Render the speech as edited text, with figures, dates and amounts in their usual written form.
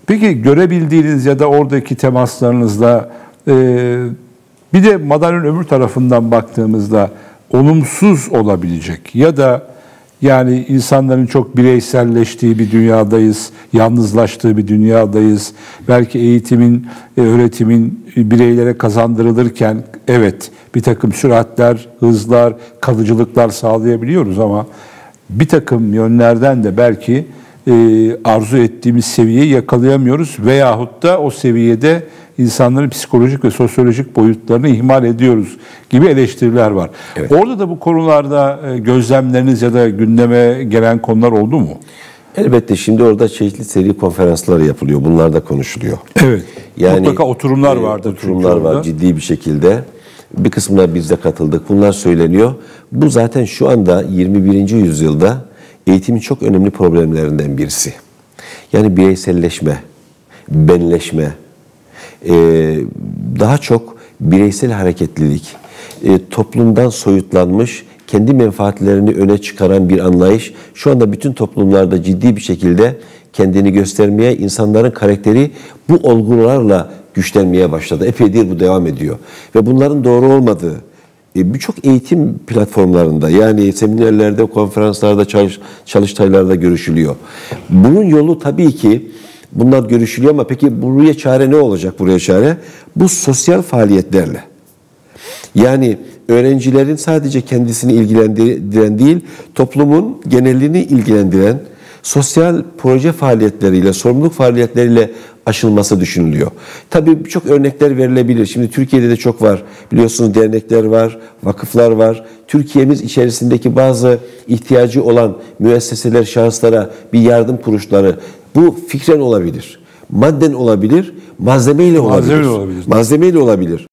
Peki görebildiğiniz ya da oradaki temaslarınızda bir de madalyonun öbür tarafından baktığımızda olumsuz olabilecek ya da yani insanların çok bireyselleştiği bir dünyadayız, yalnızlaştığı bir dünyadayız. Belki eğitimin, öğretimin bireylere kazandırılırken evet bir takım süratler, hızlar, kalıcılıklar sağlayabiliyoruz ama bir takım yönlerden de belki arzu ettiğimiz seviyeyi yakalayamıyoruz veyahut da o seviyede insanların psikolojik ve sosyolojik boyutlarını ihmal ediyoruz gibi eleştiriler var. Evet. Orada da bu konularda gözlemleriniz ya da gündeme gelen konular oldu mu? Elbette şimdi orada çeşitli seri konferanslar yapılıyor. Bunlar da konuşuluyor. Evet. Yani, mutlaka oturumlar vardır. Oturumlar var ciddi bir şekilde. Bir kısmına biz de katıldık. Bunlar söyleniyor. Bu zaten şu anda 21. yüzyılda eğitimin çok önemli problemlerinden birisi. Yani bireyselleşme, benleşme, daha çok bireysel hareketlilik, toplumdan soyutlanmış, kendi menfaatlerini öne çıkaran bir anlayış şu anda bütün toplumlarda ciddi bir şekilde kendini göstermeye, insanların karakteri bu olgularla güçlenmeye başladı. Epeydir bu devam ediyor. Ve bunların doğru olmadığı, birçok eğitim platformlarında yani seminerlerde, konferanslarda, çalıştaylarda görüşülüyor. Bunun yolu tabii ki bunlar görüşülüyor ama peki buraya çare ne olacak buraya çare? Bu sosyal faaliyetlerle. Yani öğrencilerin sadece kendisini ilgilendiren değil, toplumun genelini ilgilendiren sosyal proje faaliyetleriyle, sorumluluk faaliyetleriyle aşılması düşünülüyor. Tabii birçok örnekler verilebilir. Şimdi Türkiye'de de çok var. Biliyorsunuz dernekler var, vakıflar var. Türkiye'miz içerisindeki bazı ihtiyacı olan müesseseler, şahıslara bir yardım kuruluşları bu fikren olabilir. Madden olabilir, malzemeyle olabilir. Malzemeyle olabilir.